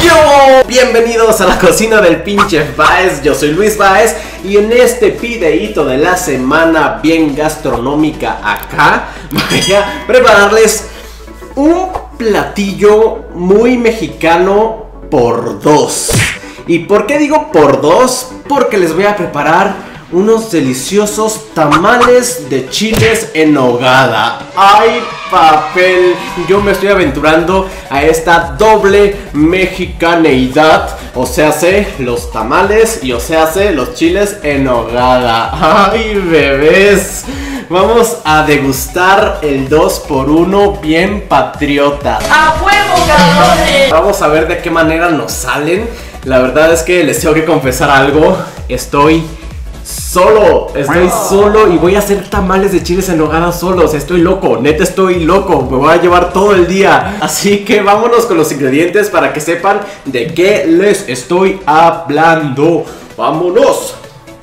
Yo, bienvenidos a la cocina del pinche Baez. Yo soy Luis Baez y en este videíto de la semana bien gastronómica acá voy a prepararles un platillo muy mexicano por dos. ¿Y por qué digo por dos? Porque les voy a preparar unos deliciosos tamales de chiles en nogada. ¡Ay, papel! Yo me estoy aventurando a esta doble mexicaneidad. O sea, los tamales y o sea, los chiles en nogada. ¡Ay, bebés! Vamos a degustar el 2x1 bien patriota. ¡A huevo, cabrones! Vamos a ver de qué manera nos salen. La verdad es que les tengo que confesar algo. Estoy solo y voy a hacer tamales de chiles en nogada solo. O sea, estoy loco, neta estoy loco. Me voy a llevar todo el día. Así que vámonos con los ingredientes para que sepan de qué les estoy hablando. ¡Vámonos!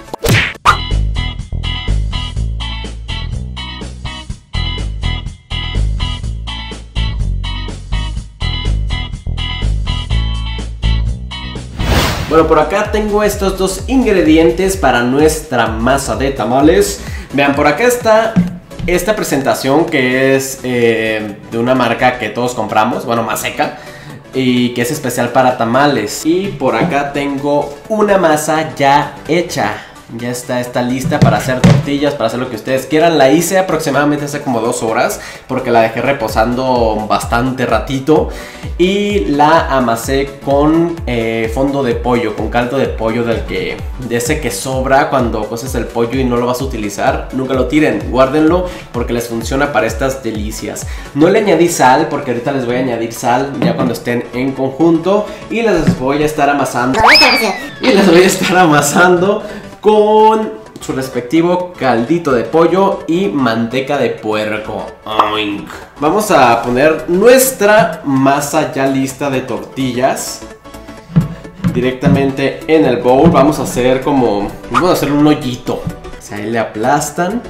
Bueno, por acá tengo estos dos ingredientes para nuestra masa de tamales. Vean, por acá está esta presentación que es de una marca que todos compramos, bueno, Maseca, y que es especial para tamales. Y por acá tengo una masa ya hecha. Ya está lista para hacer tortillas, para hacer lo que ustedes quieran. La hice aproximadamente hace como 2 horas porque la dejé reposando bastante ratito. Y la amasé con fondo de pollo, con caldo de pollo de ese que sobra cuando coces el pollo y no lo vas a utilizar. Nunca lo tiren, guárdenlo porque les funciona para estas delicias. No le añadí sal porque ahorita les voy a añadir sal ya cuando estén en conjunto. Y les voy a estar amasando. Con su respectivo caldito de pollo y manteca de puerco. Oink. Vamos a poner nuestra masa ya lista de tortillas directamente en el bowl. Vamos a hacer un hoyito. O sea, ahí le aplastan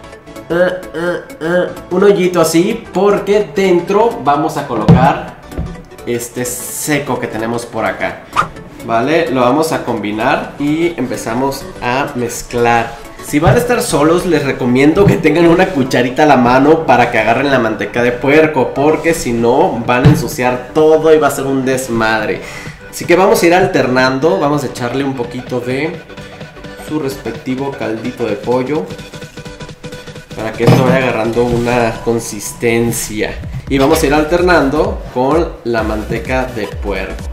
un hoyito así, porque dentro vamos a colocar este seco que tenemos por acá. Vale, lo vamos a combinar y empezamos a mezclar. Si van a estar solos, les recomiendo que tengan una cucharita a la mano para que agarren la manteca de puerco, porque si no van a ensuciar todo y va a ser un desmadre. Así que vamos a ir alternando, vamos a echarle un poquito de su respectivo caldito de pollo para que esto vaya agarrando una consistencia. Y vamos a ir alternando con la manteca de puerco.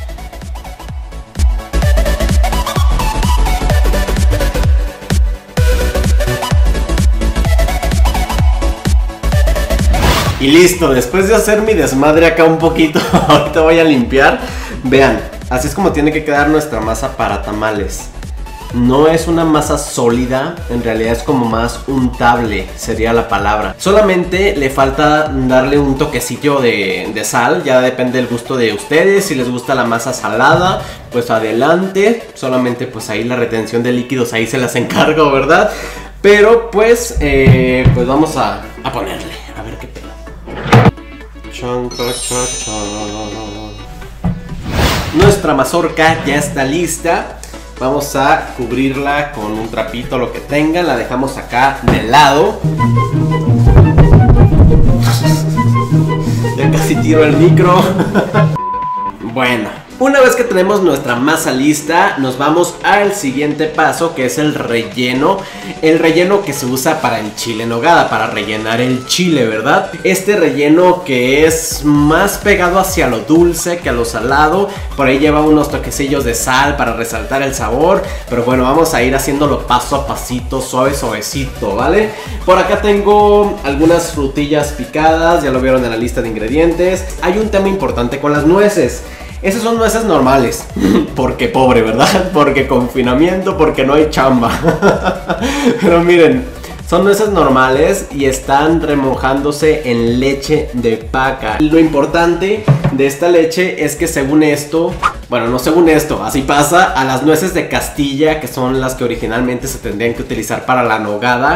Y listo, después de hacer mi desmadre acá un poquito, ahorita voy a limpiar. Vean, así es como tiene que quedar nuestra masa para tamales. No es una masa sólida, en realidad es como más untable, sería la palabra. Solamente le falta darle un toquecillo de sal, ya depende del gusto de ustedes. Si les gusta la masa salada, pues adelante. Solamente pues ahí la retención de líquidos, ahí se las encargo, ¿verdad? Pero pues vamos a ponerle, a ver qué pedo. Nuestra mazorca ya está lista. Vamos a cubrirla con un trapito, lo que tengan. La dejamos acá de lado. Ya casi tiro el micro. Bueno, una vez que tenemos nuestra masa lista, nos vamos al siguiente paso, que es el relleno. El relleno que se usa para el chile en nogada, para rellenar el chile, ¿verdad? Este relleno que es más pegado hacia lo dulce que a lo salado. Por ahí lleva unos toquecillos de sal para resaltar el sabor. Pero bueno, vamos a ir haciéndolo paso a pasito, suavecito, ¿vale? Por acá tengo algunas frutillas picadas, ya lo vieron en la lista de ingredientes. Hay un tema importante con las nueces. Esas son nueces normales, porque pobre, ¿verdad? Porque confinamiento, porque no hay chamba. Pero miren, son nueces normales y están remojándose en leche de vaca. Lo importante de esta leche es que según esto, bueno, no según esto, así pasa, a las nueces de Castilla, que son las que originalmente se tendrían que utilizar para la nogada,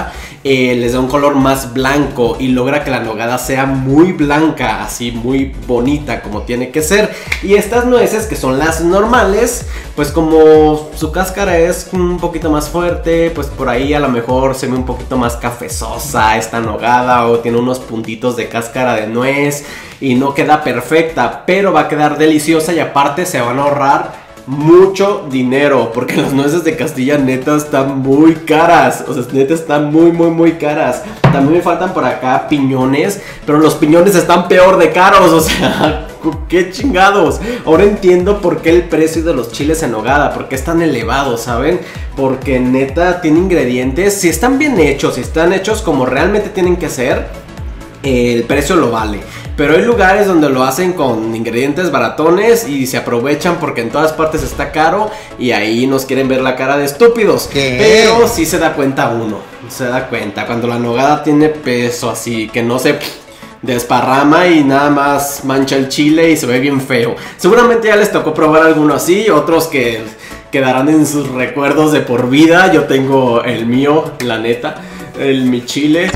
les da un color más blanco y logra que la nogada sea muy blanca, así muy bonita como tiene que ser. Y estas nueces, que son las normales, pues como su cáscara es un poquito más fuerte, pues por ahí a lo mejor se ve un poquito más cafezosa esta nogada, o tiene unos puntitos de cáscara de nuez y no queda perfecta, pero va a quedar deliciosa. Y aparte se van a ahorrar mucho dinero, porque las nueces de Castilla neta están muy caras. O sea, neta están muy caras. También me faltan por acá piñones, pero los piñones están peor de caros. O sea, qué chingados. Ahora entiendo por qué el precio de los chiles en nogada, porque es tan elevado, ¿saben? Porque neta tiene ingredientes, si están bien hechos, si están hechos como realmente tienen que ser, el precio lo vale. Pero hay lugares donde lo hacen con ingredientes baratones y se aprovechan porque en todas partes está caro, y ahí nos quieren ver la cara de estúpidos. ¿Qué? Pero sí se da cuenta uno, se da cuenta cuando la nogada tiene peso, así que no se desparrama y nada más mancha el chile y se ve bien feo. Seguramente ya les tocó probar alguno así, otros que quedarán en sus recuerdos de por vida. Yo tengo el mío, la neta, mi chile.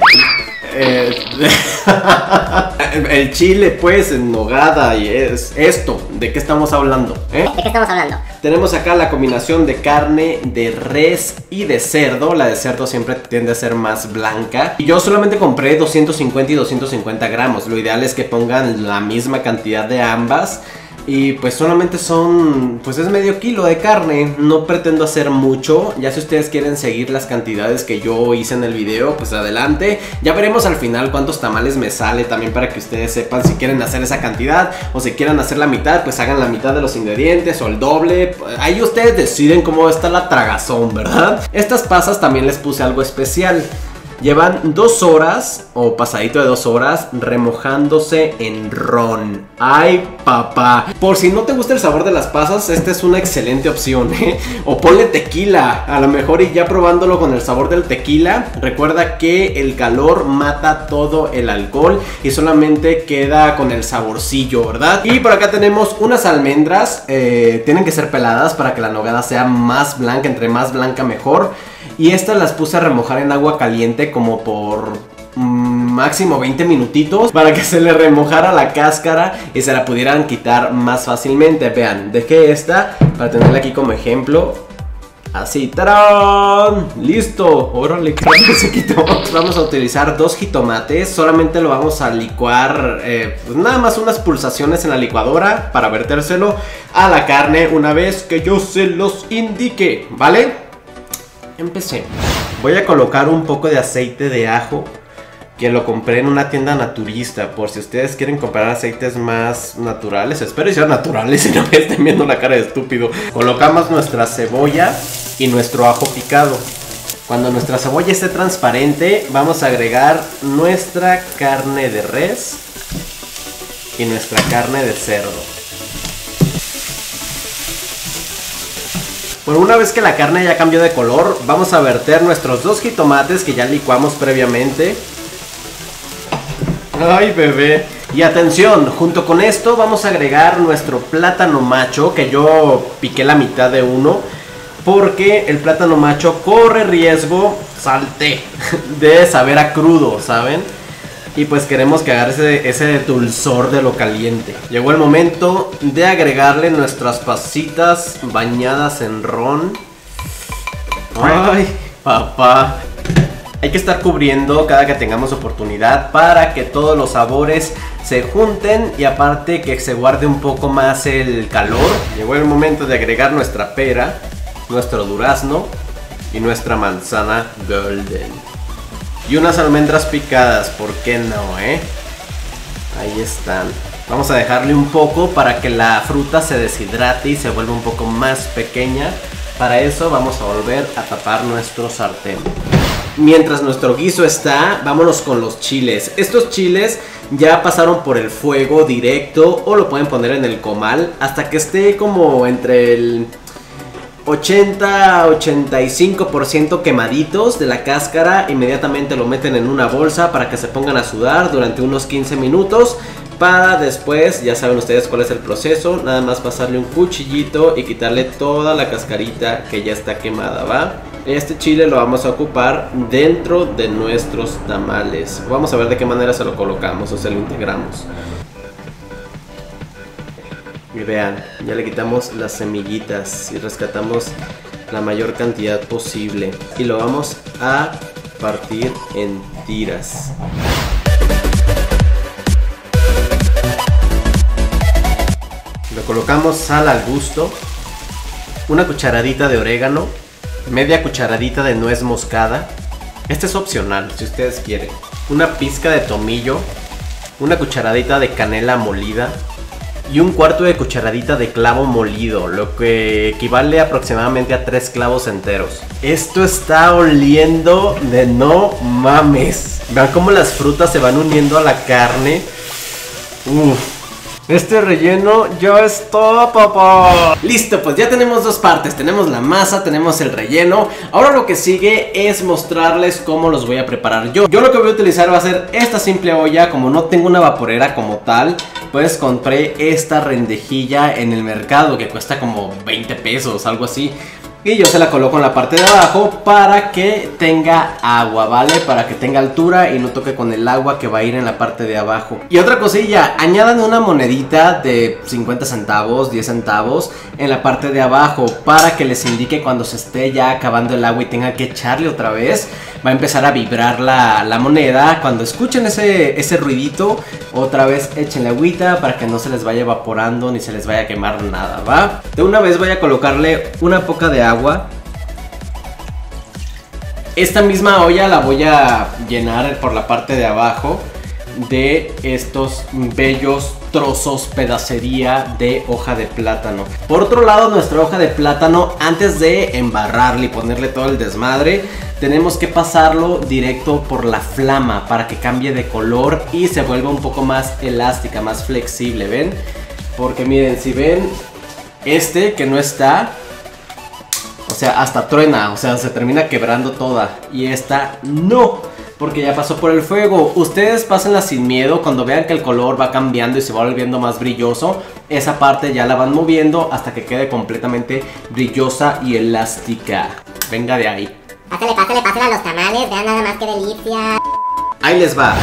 El chile pues en nogada, y es esto. ¿De qué estamos hablando? ¿De qué estamos hablando? Tenemos acá la combinación de carne de res y de cerdo. La de cerdo siempre tiende a ser más blanca, y yo solamente compré 250 y 250 gramos. Lo ideal es que pongan la misma cantidad de ambas. Y pues solamente son, pues es medio kilo de carne. No pretendo hacer mucho. Ya si ustedes quieren seguir las cantidades que yo hice en el video, pues adelante. Ya veremos al final cuántos tamales me sale, también para que ustedes sepan si quieren hacer esa cantidad, o si quieren hacer la mitad, pues hagan la mitad de los ingredientes o el doble. Ahí ustedes deciden cómo está la tragazón, ¿verdad? Estas pasas también les puse algo especial. Llevan 2 horas o pasadito de 2 horas remojándose en ron. ¡Ay, papá! Por si no te gusta el sabor de las pasas, esta es una excelente opción, ¿eh? O ponle tequila, a lo mejor, y ya probándolo con el sabor del tequila. Recuerda que el calor mata todo el alcohol y solamente queda con el saborcillo, ¿verdad? Y por acá tenemos unas almendras. Tienen que ser peladas para que la nogada sea más blanca. Entre más blanca mejor. Y estas las puse a remojar en agua caliente como por máximo 20 minutitos, para que se le remojara la cáscara y se la pudieran quitar más fácilmente. Vean, dejé esta para tenerla aquí como ejemplo. Así, ¡tarán! ¡Listo! Órale, creo que se quitó. Vamos a utilizar 2 jitomates. Solamente lo vamos a licuar, pues nada más unas pulsaciones en la licuadora para vertérselo a la carne una vez que yo se los indique, ¿vale? Empecé. Voy a colocar un poco de aceite de ajo, que lo compré en una tienda naturista, por si ustedes quieren comprar aceites más naturales. Espero que sean naturales y no me estén viendo la cara de estúpido. Colocamos nuestra cebolla y nuestro ajo picado. Cuando nuestra cebolla esté transparente, vamos a agregar nuestra carne de res y nuestra carne de cerdo. Bueno, una vez que la carne ya cambió de color, vamos a verter nuestros 2 jitomates que ya licuamos previamente. ¡Ay, bebé! Y atención, junto con esto vamos a agregar nuestro plátano macho, que yo piqué la mitad de uno, porque el plátano macho corre riesgo, salte, de saber a crudo, ¿saben? Y pues queremos que agarre ese dulzor de lo caliente. Llegó el momento de agregarle nuestras pasitas bañadas en ron. ¡Ay, papá! Hay que estar cubriendo cada que tengamos oportunidad para que todos los sabores se junten y aparte que se guarde un poco más el calor. Llegó el momento de agregar nuestra pera, nuestro durazno y nuestra manzana golden. Y unas almendras picadas, ¿por qué no, eh? Ahí están. Vamos a dejarle un poco para que la fruta se deshidrate y se vuelva un poco más pequeña. Para eso vamos a volver a tapar nuestro sartén. Mientras nuestro guiso está, vámonos con los chiles. Estos chiles ya pasaron por el fuego directo o lo pueden poner en el comal hasta que esté como entre el 80-85% quemaditos de la cáscara. Inmediatamente lo meten en una bolsa para que se pongan a sudar durante unos 15 minutos. Para después, ya saben ustedes cuál es el proceso, nada más pasarle un cuchillito y quitarle toda la cascarita que ya está quemada, ¿va? Este chile lo vamos a ocupar dentro de nuestros tamales. Vamos a ver de qué manera se lo colocamos o se lo integramos. Y vean, ya le quitamos las semillitas y rescatamos la mayor cantidad posible. Y lo vamos a partir en tiras. Le colocamos sal al gusto, una cucharadita de orégano, media cucharadita de nuez moscada. Este es opcional si ustedes quieren. Una pizca de tomillo, una cucharadita de canela molida y un cuarto de cucharadita de clavo molido, lo que equivale aproximadamente a 3 clavos enteros. Esto está oliendo de no mames. Vean cómo las frutas se van uniendo a la carne. Este relleno ya está, papá. Listo, pues ya tenemos dos partes. Tenemos la masa, tenemos el relleno. Ahora lo que sigue es mostrarles cómo los voy a preparar yo. Yo lo que voy a utilizar va a ser esta simple olla. Como no tengo una vaporera como tal, pues compré esta rendejilla en el mercado que cuesta como 20 pesos, algo así. Y yo se la coloco en la parte de abajo para que tenga agua, ¿vale? Para que tenga altura y no toque con el agua que va a ir en la parte de abajo. Y otra cosilla, añadan una monedita de 50 centavos, 10 centavos en la parte de abajo para que les indique cuando se esté ya acabando el agua y tenga que echarle otra vez. Va a empezar a vibrar la moneda. Cuando escuchen ese ruidito, otra vez échenle agüita para que no se les vaya evaporando ni se les vaya a quemar nada, ¿va? De una vez voy a colocarle una poca de agua. Esta misma olla la voy a llenar por la parte de abajo de estos bellos trozos, pedacería de hoja de plátano. Por otro lado, nuestra hoja de plátano, antes de embarrarle y ponerle todo el desmadre, tenemos que pasarlo directo por la flama para que cambie de color y se vuelva un poco más elástica, más flexible, ¿ven? Porque miren, si ven este que no está, o sea, hasta truena, o sea, se termina quebrando toda. Y esta no, porque ya pasó por el fuego. Ustedes pásenla sin miedo. Cuando vean que el color va cambiando y se va volviendo más brilloso, esa parte ya la van moviendo hasta que quede completamente brillosa y elástica. Venga de ahí. Pásale a los tamales, vean nada más que delicia. Ahí les va.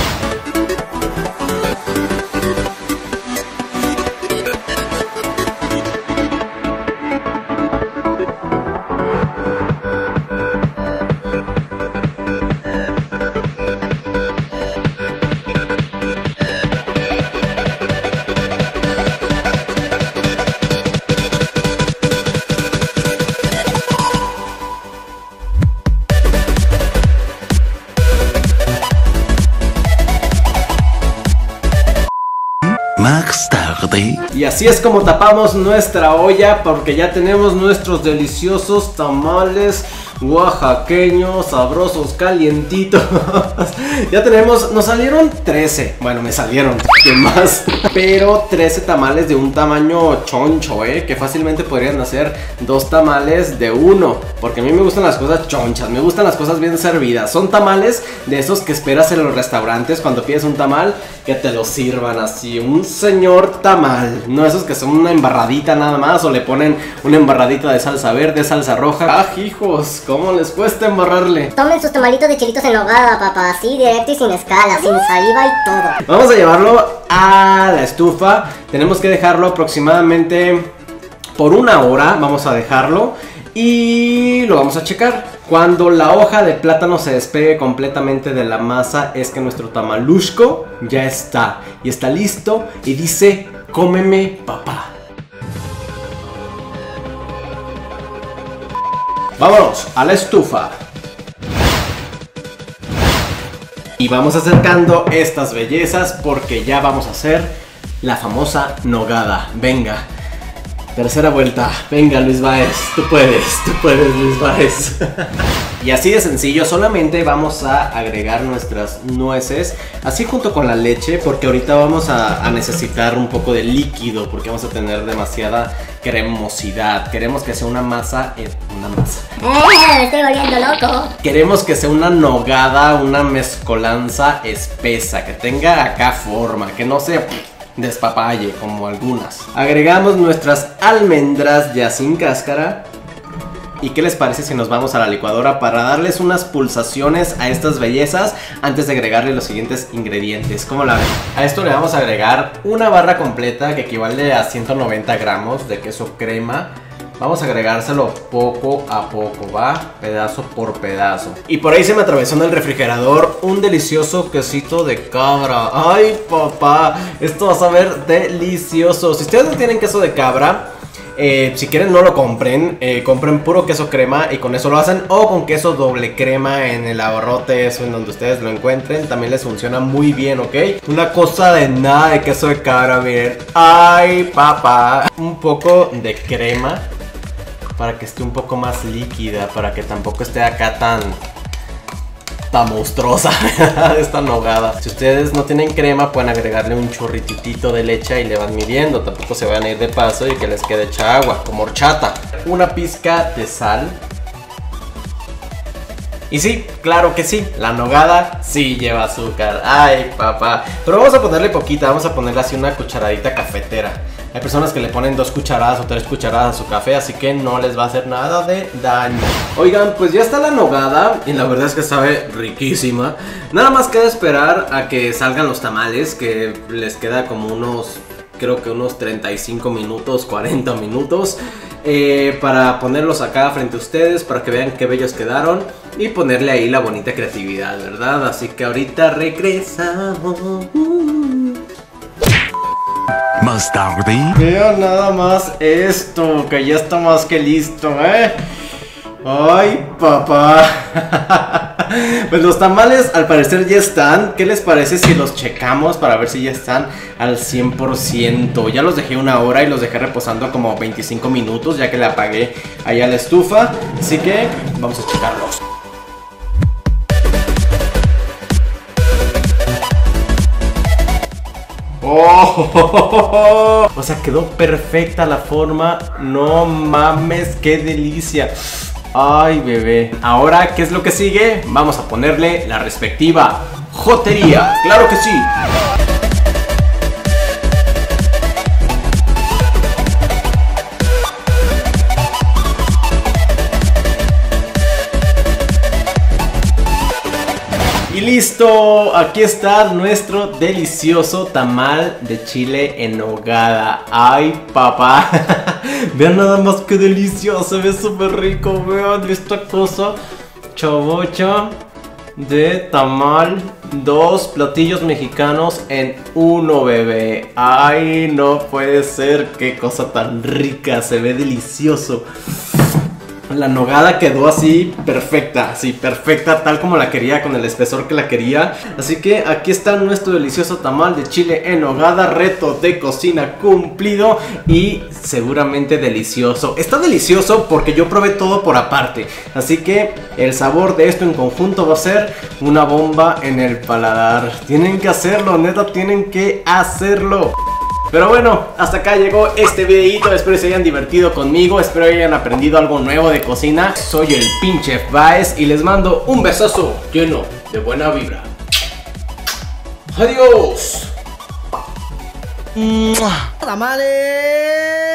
Más tarde. Y así es como tapamos nuestra olla, porque ya tenemos nuestros deliciosos tamales oaxaqueños, sabrosos, calientitos. Ya tenemos, nos salieron 13. Bueno, me salieron, ¿qué más? Pero 13 tamales de un tamaño choncho, que fácilmente podrían hacer 2 tamales de 1. Porque a mí me gustan las cosas chonchas, me gustan las cosas bien servidas. Son tamales de esos que esperas en los restaurantes cuando pides un tamal, que te lo sirvan así, un señor tamal. No esos que son una embarradita nada más, o le ponen una embarradita de salsa verde, salsa roja. ¡Ah, hijos! ¿Cómo les cuesta embarrarle? Tomen sus tamalitos de chilitos en nogada, papá, así directo y sin escala, sin saliva y todo. Vamos a llevarlo a la estufa. Tenemos que dejarlo aproximadamente por 1 hora. Vamos a dejarlo y lo vamos a checar. Cuando la hoja de plátano se despegue completamente de la masa, es que nuestro tamalushko ya está. Y está listo y dice: cómeme, papá. Vámonos a la estufa. Y vamos acercando estas bellezas porque ya vamos a hacer la famosa nogada. Venga, tercera vuelta. Venga, Luis Baez, tú puedes, Luis Baez. Y así de sencillo, solamente vamos a agregar nuestras nueces, así junto con la leche, porque ahorita vamos a necesitar un poco de líquido, porque vamos a tener demasiada cremosidad. Queremos que sea una masa, Me estoy volviendo loco. Queremos que sea una nogada, una mezcolanza espesa, que tenga acá forma, que no se despapalle como algunas. Agregamos nuestras almendras ya sin cáscara ¿Y qué les parece si nos vamos a la licuadora para darles unas pulsaciones a estas bellezas antes de agregarle los siguientes ingredientes? ¿Cómo la ven? A esto le vamos a agregar una barra completa que equivale a 190 gramos de queso crema. Vamos a agregárselo poco a poco, ¿va? Pedazo por pedazo. Y por ahí se me atravesó en el refrigerador un delicioso quesito de cabra. ¡Ay, papá! Esto va a saber delicioso. Si ustedes no tienen queso de cabra, si quieren no lo compren. Compren puro queso crema y con eso lo hacen. O con queso doble crema en el abarrote, eso en donde ustedes lo encuentren. También les funciona muy bien, ¿ok? Una cosa de nada de queso de cabra, miren. ¡Ay, papá! Un poco de crema para que esté un poco más líquida, para que tampoco esté acá tan monstruosa esta nogada. Si ustedes no tienen crema, pueden agregarle un chorrititito de leche y le van midiendo. Tampoco se van a ir de paso y que les quede hecha agua, como horchata. Una pizca de sal. Y sí, claro que sí, la nogada sí lleva azúcar. Ay, papá. Pero vamos a ponerle poquita, vamos a ponerle así una cucharadita cafetera. Hay personas que le ponen 2 cucharadas o 3 cucharadas a su café, así que no les va a hacer nada de daño. Oigan, pues ya está la nogada y la verdad es que sabe riquísima. Nada más queda esperar a que salgan los tamales, que les queda como unos, creo que unos 35 minutos, 40 minutos. Para ponerlos acá frente a ustedes, para que vean qué bellos quedaron y ponerle ahí la bonita creatividad, ¿verdad? Así que ahorita regresamos. Más tarde. Vean nada más esto, que ya está más que listo, ¿eh? Ay, papá. Pues los tamales al parecer ya están. ¿Qué les parece si los checamos para ver si ya están al 100%? Ya los dejé una hora y los dejé reposando como 25 minutos, ya que le apagué allá la estufa. Así que vamos a checarlos. ¡Oh! O sea, quedó perfecta la forma. No mames, qué delicia. Ay, bebé. Ahora, ¿qué es lo que sigue? Vamos a ponerle la respectiva jotería. ¡Claro que sí! Y listo, aquí está nuestro delicioso tamal de chile en nogada. Ay, papá. Vean nada más que delicioso, se ve súper rico. Vean esta cosa, chavocha de tamal. 2 platillos mexicanos en uno, bebé. Ay, no puede ser, qué cosa tan rica, se ve delicioso. La nogada quedó así perfecta, tal como la quería, con el espesor que la quería. Así que aquí está nuestro delicioso tamal de chile en nogada. Reto de cocina cumplido y seguramente delicioso. Está delicioso porque yo probé todo por aparte. Así que el sabor de esto en conjunto va a ser una bomba en el paladar. Tienen que hacerlo, neta, tienen que hacerlo. Pero bueno, hasta acá llegó este videito. Espero que se hayan divertido conmigo. Espero que hayan aprendido algo nuevo de cocina. Soy el pinche Baez y les mando un besazo lleno de buena vibra. Adiós. ¡Tamales!